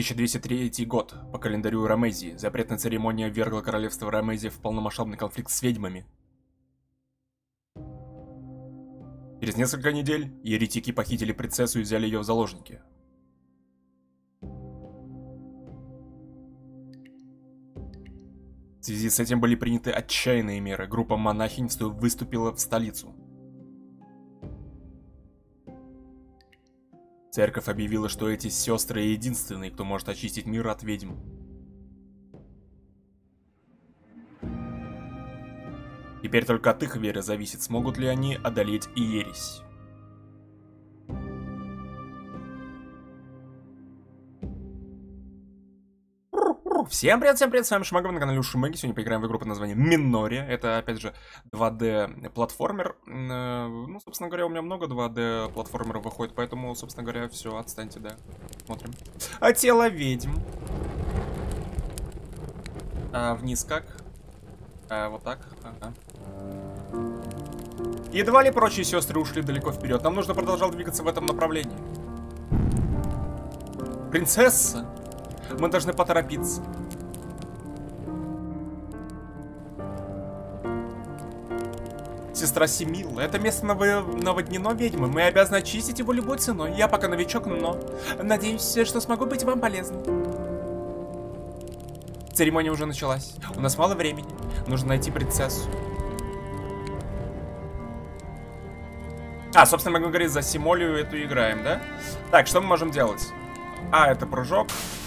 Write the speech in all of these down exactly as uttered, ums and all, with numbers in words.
тысяча двести третий год. По календарю Ромезии. Запретная церемония ввергла королевство Ромезия в полномасштабный конфликт с ведьмами. Через несколько недель еретики похитили принцессу и взяли ее в заложники. В связи с этим были приняты отчаянные меры. Группа монахинь выступила в столицу. Церковь объявила, что эти сестры единственные, кто может очистить мир от ведьм. Теперь только от их веры зависит, смогут ли они одолеть и ересь. Всем привет, всем привет, с вами Шмагов на канале Ушимэги. Сегодня поиграем в игру под названием Минория. Это, опять же, два дэ платформер. Ну, собственно говоря, у меня много два дэ платформеров выходит, поэтому, собственно говоря, все, отстаньте, да. Смотрим. А тело ведьм. А вниз как? А, вот так. Ага. Едва ли прочие сестры ушли далеко вперед. Нам нужно продолжать двигаться в этом направлении. Принцесса! Мы должны поторопиться. Сестра Семилла, это место наводнено ведьмой. Мы обязаны очистить его любой ценой. Я пока новичок, но надеюсь, что смогу быть вам полезным. Церемония уже началась. У нас мало времени. Нужно найти принцессу. А, собственно говоря, за Симолию эту играем, да? Так, что мы можем делать? А, это прыжок.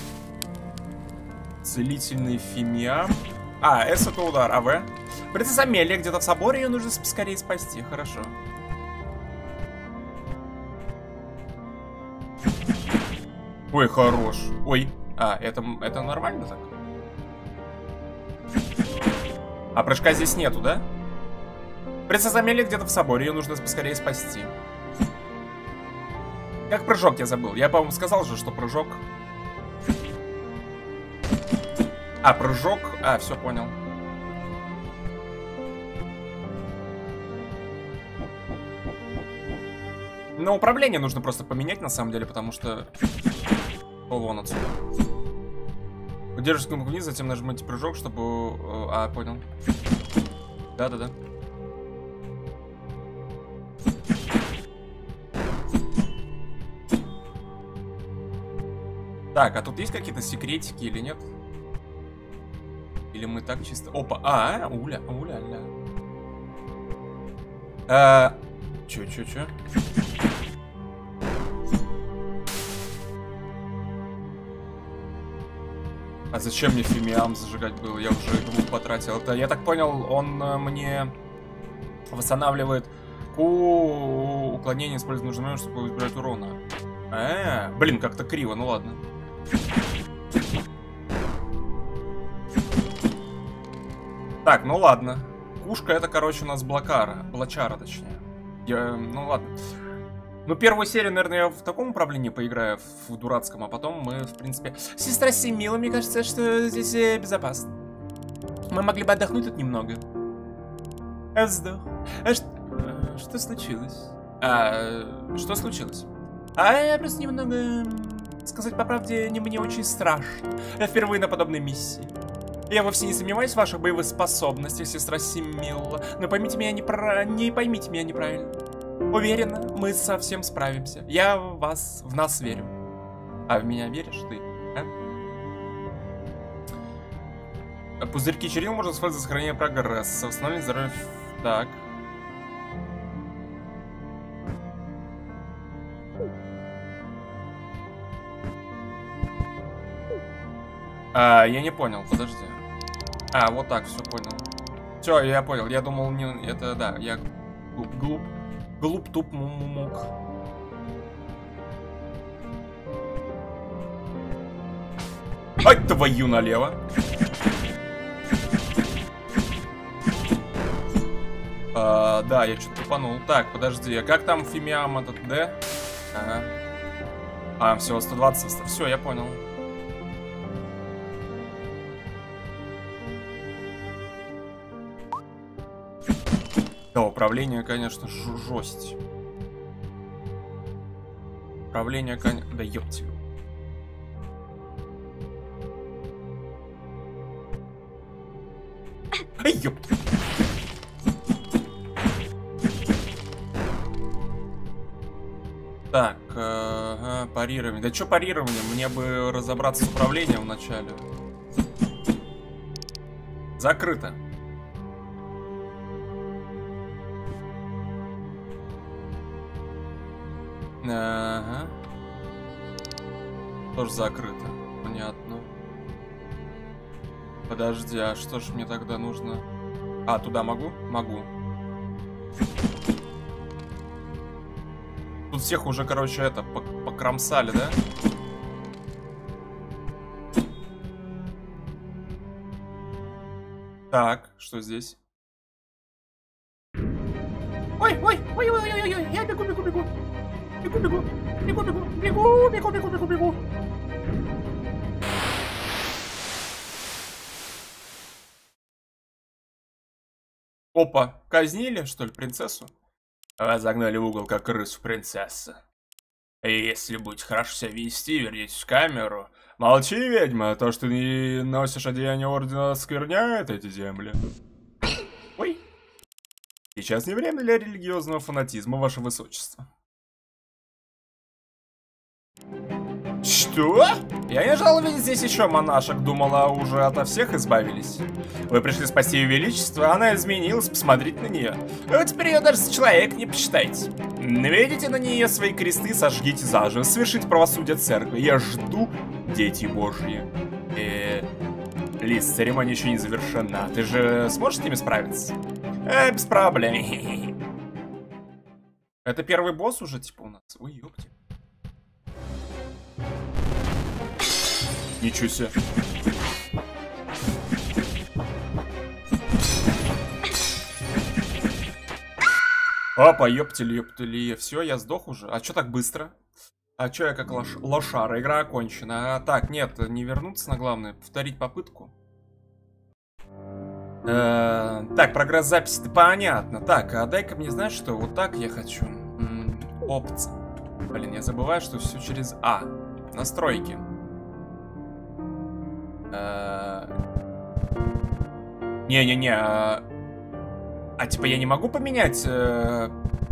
Целительный фимиам. А, С это удар, а В? Принцесса Амелия где-то в соборе, ее нужно скорее спасти, хорошо. Ой, хорош. Ой, а, это, это нормально так? А прыжка здесь нету, да? Принцесса Амелия где-то в соборе, ее нужно поскорее спасти. Как прыжок я забыл? Я, по-моему, сказал же, что прыжок... А, прыжок... А, все, понял. Но управление нужно просто поменять, на самом деле, потому что... О, вон отсюда. Удерживайте кнопку вниз, затем нажмите прыжок, чтобы... А, понял. Да-да-да. Так, а тут есть какие-то секретики или нет? Или мы так чисто... Опа, а, уля, уля-ля. А, чё, чё, чё? А зачем мне фимиам зажигать было? Я уже двух потратил. Это, я так понял, он мне восстанавливает у уклонение использования нажимаем, чтобы избирать урона. А, блин, как-то криво, ну ладно. Так, ну ладно. Кушка это, короче, у нас блокара. Блочара, точнее. Я, ну ладно. Ну, первую серию, наверное, я в таком управлении поиграю, в дурацком, а потом мы, в принципе... Сестра Семилла, мне кажется, что здесь безопасно. Мы могли бы отдохнуть тут немного. Вздох. А что... Что случилось? А, что случилось? А я просто немного... Сказать по правде, не мне очень страшно. Я впервые на подобной миссии. Я вовсе не сомневаюсь в ваших боевых способностях, сестра Семилла. Но поймите меня непра... не поймите меня неправильно. Уверена, мы совсем справимся. Я в вас, в нас верю. А в меня веришь ты? А? Пузырьки чернил можно использовать для сохранения прогресса. Восстановление здоровья. Так. А, я не понял, подожди. А, вот так, все понял. Все, я понял. Я думал, не, это да, я глуп, глуп, туп, мук. Ай, твою налево. А, да, я что-то тупанул. Так, подожди, а как там фимиам этот, да? Ага. А, всего сто двадцать. Все, я понял. Да, управление, конечно, жесть. Управление, конечно... Да ёпти. Ай, ёпта. Так, ага, парирование. Да что парирование? Мне бы разобраться с управлением вначале. Закрыто. Ага. Тоже закрыто. Понятно. Подожди, а что ж мне тогда нужно? А, туда могу? Могу. Тут всех уже, короче, это, покромсали, да? Так, что здесь? Ой, ой, ой, ой, ой, ой, ой, я бегу, бегу, бегу. Бегу, бегу, бегу, бегу, бегу, бегу, бегу, бегу, бегу. Опа, казнили, что ли, принцессу? А, загнали в угол, как крысу, принцесса. Если будете хорошо себя вести, вернитесь в камеру. Молчи, ведьма, то, что ты носишь одеяние ордена, оскверняет эти земли. Ой. Сейчас не время для религиозного фанатизма, ваше высочество. Что? Я не ожидал видеть здесь еще монашек, думала, уже ото всех избавились. Вы пришли спасти ее величество, она изменилась, посмотрите на нее. Вы теперь ее даже за человек не посчитаете. Наведите на нее свои кресты, сожгите заживо, совершите правосудие церкви. Я жду, дети божьи. Э, Лиз, церемония еще не завершена. Ты же сможешь с ними справиться? Э, без проблем. Это первый босс уже, типа, у нас? Ой, ёпти. Ничего себе. Опа, ёптели, ёптели. Все, я сдох уже. А чё так быстро? А чё я как лош... лошара? Игра окончена. А, так, нет, не вернуться на главное. Повторить попытку. Э -э так, прогресс записи-то понятно. Так, а дай-ка мне, знаешь что? Вот так я хочу. М -м, опция. Блин, я забываю, что все через А. Настройки. Не-не-не, а... а типа я не могу поменять? Э...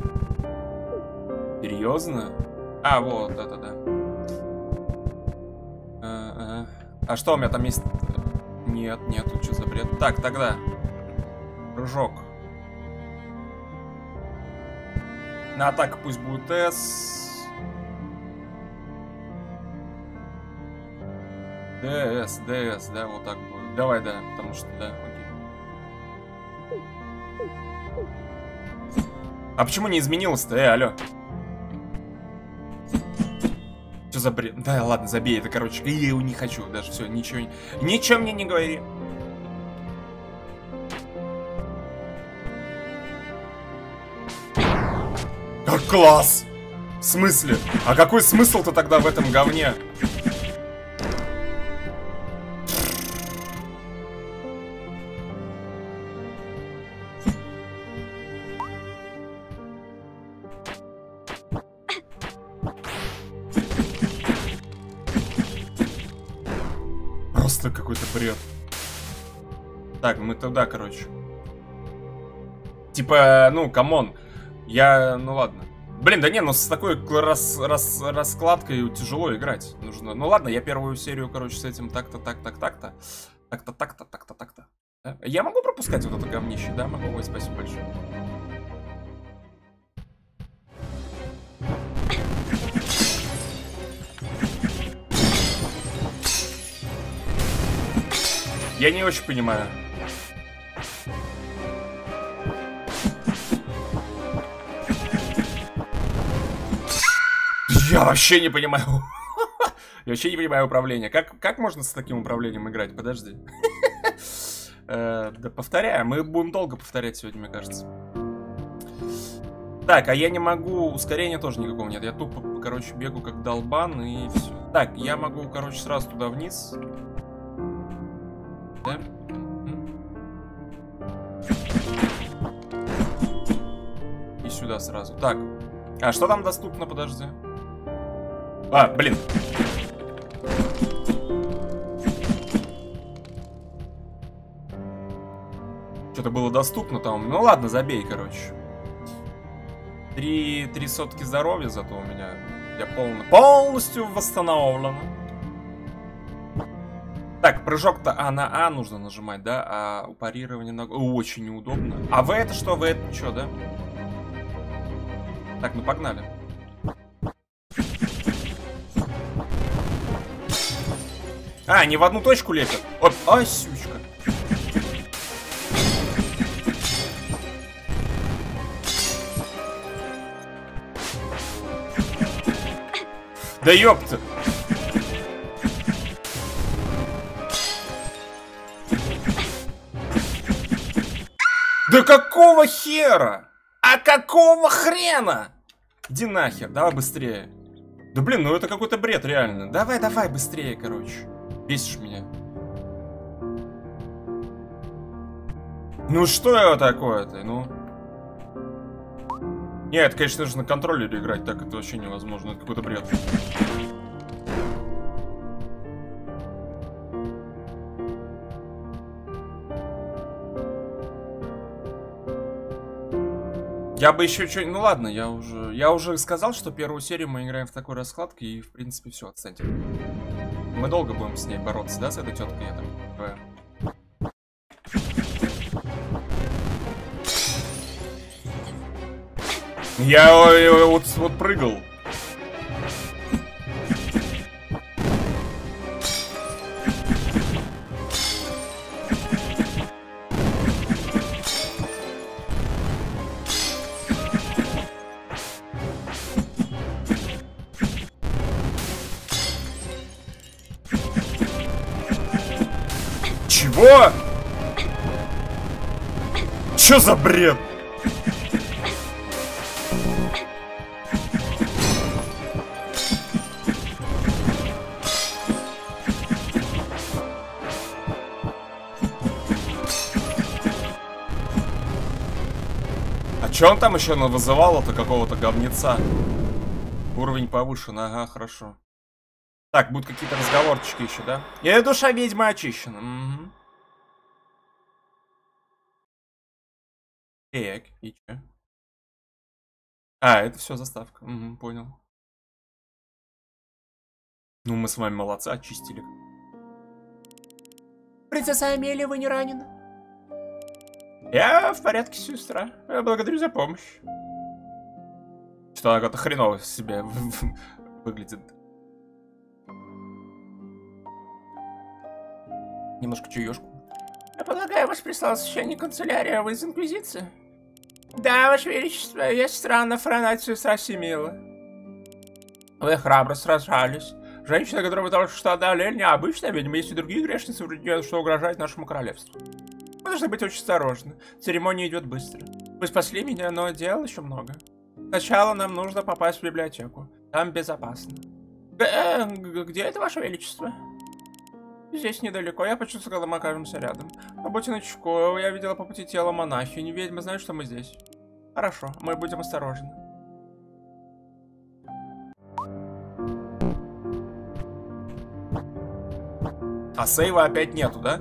Серьезно? А, вот, да-да-да. А, а. а что у меня там есть? Нет, нет, тут что за бред? Так, тогда. Прыжок. На атаку пусть будет С. ДС, ДС, да, вот так будет. Давай, да, потому что, да, окей. А почему не изменилось-то? Э, алло. Что за бред? Да, ладно, забей, это, короче, я не хочу, даже все, ничего, ничего мне не говори. Как класс! В смысле? А какой смысл-то тогда в этом говне? Просто какой-то бред. Так, мы туда, короче. Типа, ну, камон. Я, ну ладно. Блин, да не, ну с такой рас, рас, раскладкой тяжело играть. Нужно. Ну ладно, я первую серию, короче, с этим так-то, так-то, так-то. Так-то, так-то, так-то, так-то. Да? Я могу пропускать вот это говнище, да? Могу, ой, спасибо большое. Я не очень понимаю. Я вообще не понимаю. Я вообще не понимаю управление. Как, как можно с таким управлением играть? Подожди. Да повторяем. Мы будем долго повторять сегодня, мне кажется. Так, а я не могу... Ускорения тоже никакого нет. Я тупо, короче, бегу как долбан и все. Так, я могу, короче, сразу туда вниз. Да? И сюда сразу. Так. А что там доступно? Подожди. А, блин. что-то было доступно там. Ну ладно, забей, короче. Три, три сотки здоровья зато у меня. Я полно, полностью восстановлен. Так, прыжок-то А на А нужно нажимать, да? А у парирования на... Очень неудобно. А В это что? В это что, да? Так, ну погнали. А, не в одну точку лепят. Оп, ай, сючка. Да ёпта. Да какого хера? А какого хрена? Иди нахер, давай быстрее. Да блин, ну это какой-то бред реально. Давай, давай быстрее, короче. Бесишь меня. Ну что это такое-то, ну? Нет, конечно, нужно на контроллере играть, так это вообще невозможно, это какой-то бред. Я бы еще что... Ну ладно, я уже... Я уже сказал, что первую серию мы играем в такой раскладке, и в принципе все, отстаньте. Мы долго будем с ней бороться, да, с этой теткой, я так... Я вот, вот прыгал. Чего? Чё за бред? Че он там еще вызывал-то какого-то говнеца? Уровень повышен, ага, хорошо. Так, будут какие-то разговорчики еще, да? И душа ведьмы очищена. Угу. Так, и че? А, это все заставка. Угу, понял. Ну, мы с вами молодцы, очистили. Принцесса Амелия, вы не ранены? Я в порядке, сестра. Я благодарю за помощь. Что она как-то хреново себе выглядит. Немножко чаешку. Я полагаю, вас прислал священник канцелярия, вы из Инквизиции? Да, ваше величество, я странно фронацию Срасимила. Вы храбро сражались. Женщина, которую вы только что одолели, необычная, ведьма, есть и другие грешницы, вроде нее, что угрожает нашему королевству. Вы должны быть очень осторожны. Церемония идет быстро. Вы спасли меня, но дел еще много. Сначала нам нужно попасть в библиотеку. Там безопасно. Э, где это, ваше величество? Здесь недалеко. Я почувствовал, когда мы окажемся рядом. Но будьте начеку. Я видела по пути тело монахини. Ведьма знает, что мы здесь. Хорошо, мы будем осторожны. А сейва опять нету, да?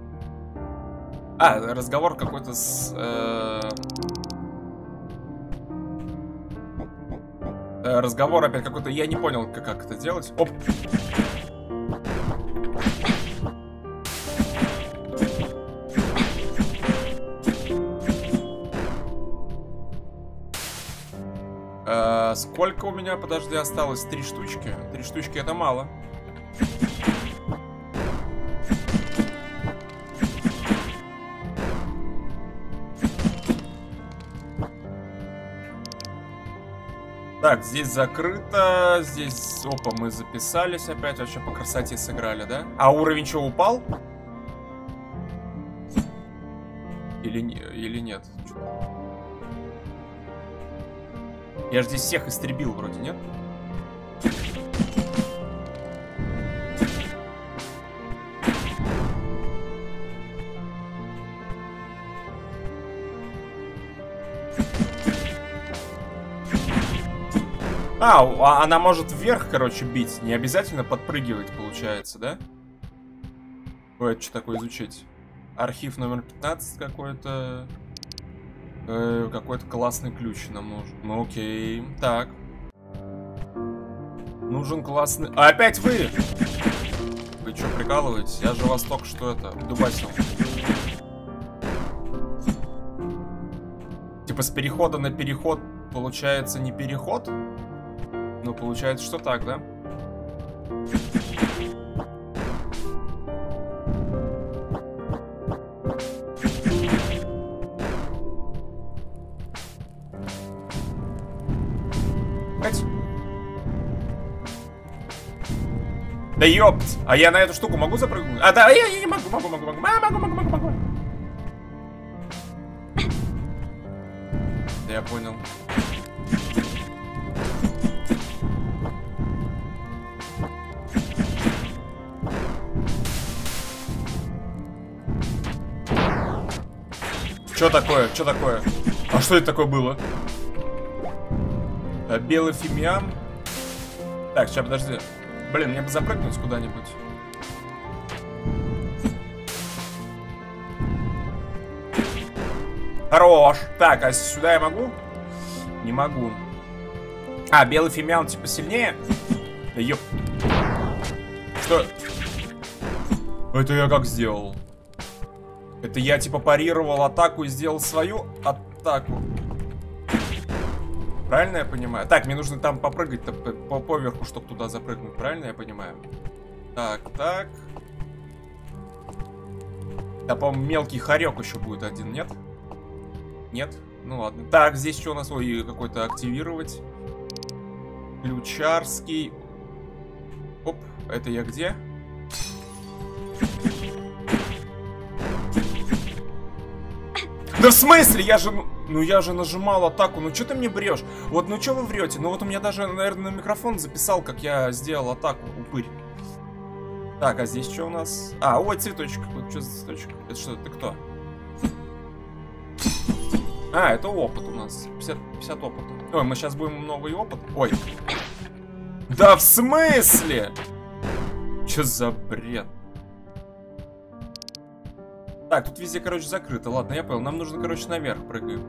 А, разговор какой-то с... Э... Разговор опять какой-то... Я не понял, как, как это делать. Оп! Э, сколько у меня, подожди, осталось? Три штучки? Три штучки это мало. Так, здесь закрыто, здесь, опа, мы записались опять, вообще по красоте сыграли, да? А уровень что, упал? Или, не, или нет? Я же здесь всех истребил вроде, нет? А, она может вверх, короче, бить. Не обязательно подпрыгивать, получается, да? Ой, это что такое изучить? Архив номер пятнадцать какой-то. Э, какой-то классный ключ нам нужен. Ну окей. Так. Нужен классный... А, опять вы! Вы что, прикалываетесь? Я же вас только что это, дубасил. Типа с перехода на переход получается не переход? Ну, получается, что так, да? Опять? Да ёпт! А я на эту штуку могу запрыгнуть? А, да, я, я не могу, могу, могу, могу, могу, могу, могу, могу. Да я понял. Что такое? Что такое? А что это такое было? А, белый фимиам. Так, сейчас, подожди. Блин, мне бы запрыгнуть куда-нибудь. Хорош. Так, а сюда я могу? Не могу. А, белый фимиам типа сильнее? Да ёп. Что? Это я как сделал? Это я типа парировал атаку и сделал свою атаку. Правильно я понимаю? Так, мне нужно там попрыгать-то по, по поверху, чтобы туда запрыгнуть. Правильно я понимаю? Так, так. Да, по-моему, мелкий хорек еще будет один, нет? Нет? Ну ладно. Так, здесь что у нас? Ой, какой-то активировать. Ключарский. Оп, это я где? Да в смысле? Я же... Ну я же нажимал атаку. Ну что ты мне брешь? Вот, ну что вы врете? Ну вот у меня даже, наверное, на микрофон записал, как я сделал атаку. Упырь. Так, а здесь что у нас? А, ой, цветочек. Вот что за цветочек? Это что? Ты кто? А, это опыт у нас. пятьдесят, пятьдесят опыта. Ой, мы сейчас будем новый опыт. Ой. Да в смысле? Что за бред? Так, тут везде, короче, закрыто. Ладно, я понял. Нам нужно, короче, наверх прыгаем.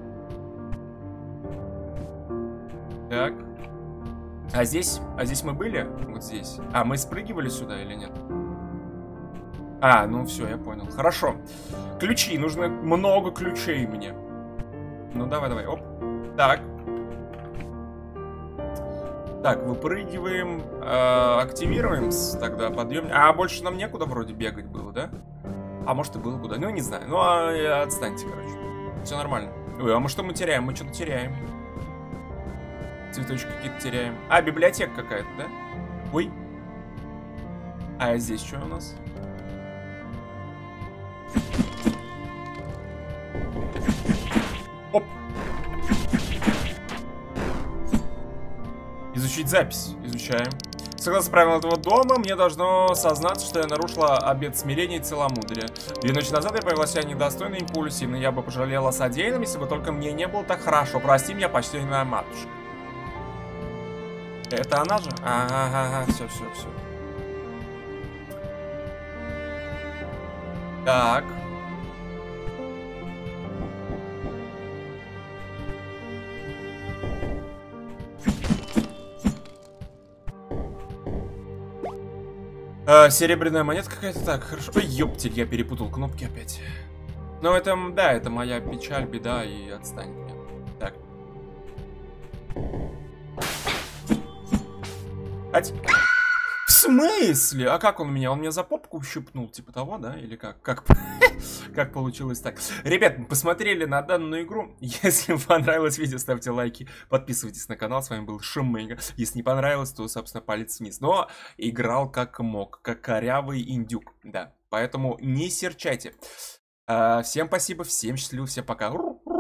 Так. А здесь? А здесь мы были? Вот здесь. А, мы спрыгивали сюда или нет? А, ну все, я понял. Хорошо. Ключи. Нужно много ключей мне. Ну, давай, давай. Оп. Так. Так, выпрыгиваем. Э, активируем тогда подъем. А, больше нам некуда вроде бегать было, да? А может и было куда. Ну, не знаю. Ну, а, отстаньте, короче. Все нормально. Ой, а мы что мы теряем? Мы что-то теряем. Цветочки какие-то теряем. А, библиотека какая-то, да? Ой. А здесь что у нас? Оп. Изучить запись. Изучаем. Согласно правилам этого дома, мне должно сознаться, что я нарушила обет смирения и целомудрия. Две ночи назад я повела себя недостойно и импульсивно. Я бы пожалела содеянным, если бы только мне не было так хорошо. Прости меня, почтенная матушка. Это она же? Ага, ага, все, все, все. Так. А, серебряная монета какая-то. Так, хорошо. Ой, ёптель, я перепутал кнопки опять. Ну, это, да, это моя печаль, беда, и отстань меня. Так. Ать. В смысле? А как он меня? Он меня за попку ущипнул, типа того, да? Или как? Как, как получилось так? Ребят, посмотрели на данную игру. Если вам понравилось видео, ставьте лайки, подписывайтесь на канал. С вами был Шумейга. Если не понравилось, то, собственно, палец вниз. Но играл как мог, как корявый индюк. Да, поэтому не серчайте. Всем спасибо, всем счастливо, всем пока.